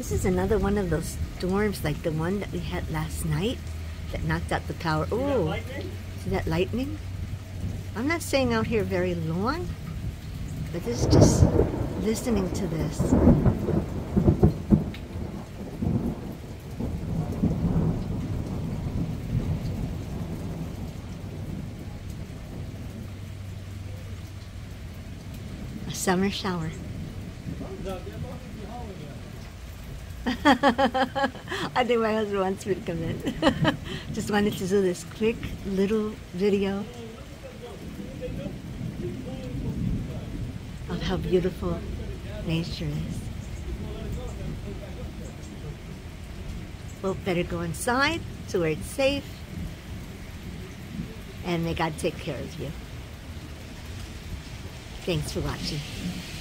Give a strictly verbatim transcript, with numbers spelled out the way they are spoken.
This is another one of those storms like the one that we had last night that knocked out the power. Oh, see that lightning? I'm not staying out here very long, but this is just listening to this. A summer shower. I think my husband wants me to come in. Just wanted to do this quick little video of how beautiful nature is. Well, better go inside to where it's safe, and may God take care of you. Thanks for watching.